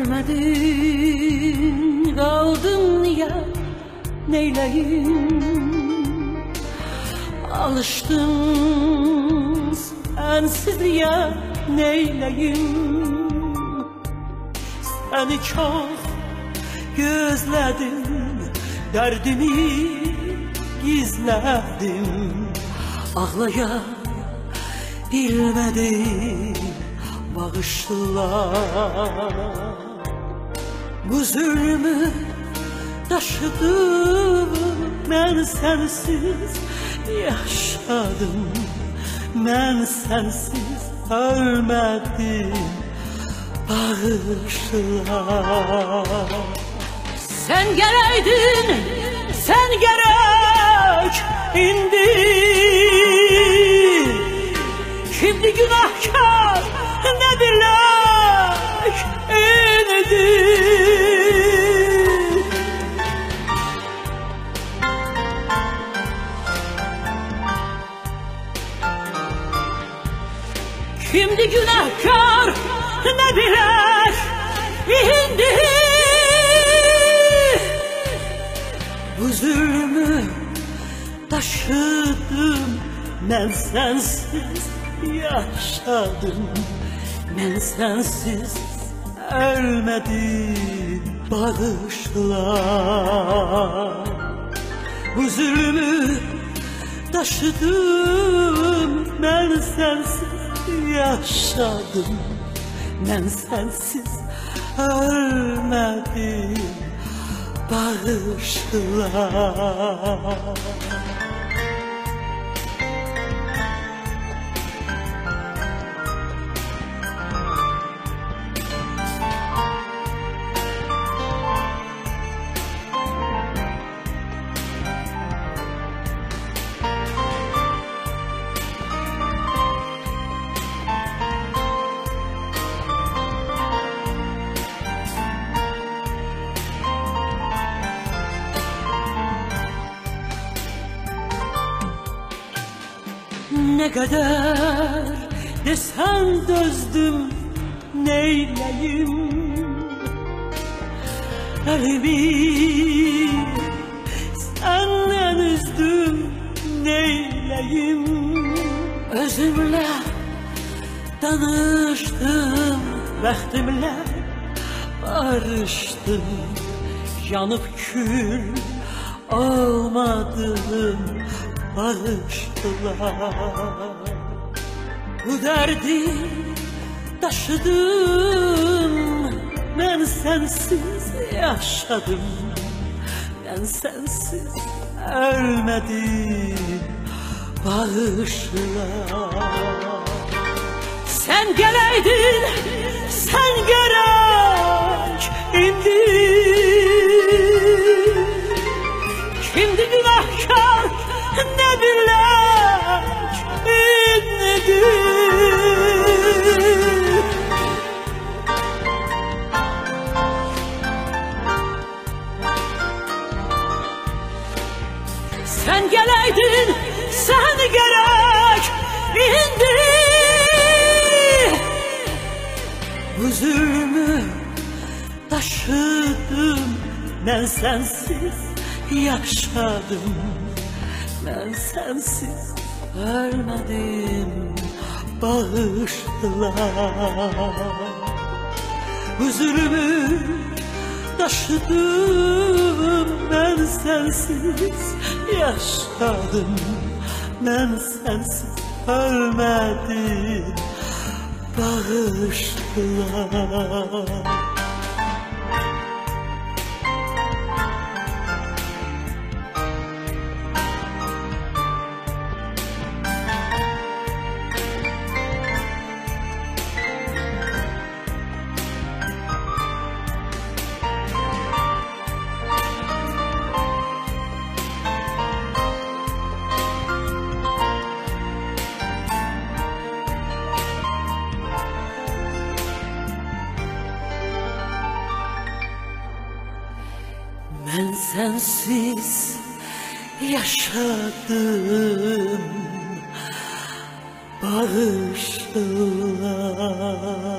Sevmedin kaldın niye, neyleyim? Alıştım sensizliğe, neyleyim? Seni çok gözledim, derdimi gizledim. Ağlaya bilmedim, bağışla. Bu zulmü taşıdım, ben sensiz yaşadım. Ben sensiz ölmedim, bağışla. Sen gereydin, sen gerek indi. Şimdi günahkar ne bilek indi. Şimdi günahkar ne bilek indi. Bu zulmü taşıdım, ben sensiz yaşadım. Ben sensiz ölmedim, bağışla. Bu zulmü taşıdım, ben sensiz yaşadım. Ben sensiz ölmedim, bağışla. Ne kadar desen dözdüm, neyleyim? Elimi senden üzdüm, neyleyim? Özümle tanıştım, bəxtimle barıştım. Yanıp kül olmadım, bağışla. Bu derdi taşıdım, ben sensiz yaşadım. Ben sensiz ölmedim, bağışla. Sen geleydin, sen gerek indi. Şimdi günahkar ne bilek indi. Sen geleydin, sen gerek indi. Bu zulmü taşıdım, ben sensiz yaşadım. Ben sensiz ölmedim, bağışla. Bu zulmü taşıdım, ben sensiz yaşadım. Ben sensiz ölmedim, bağışla. Ben sensiz yaşadım, bağışla.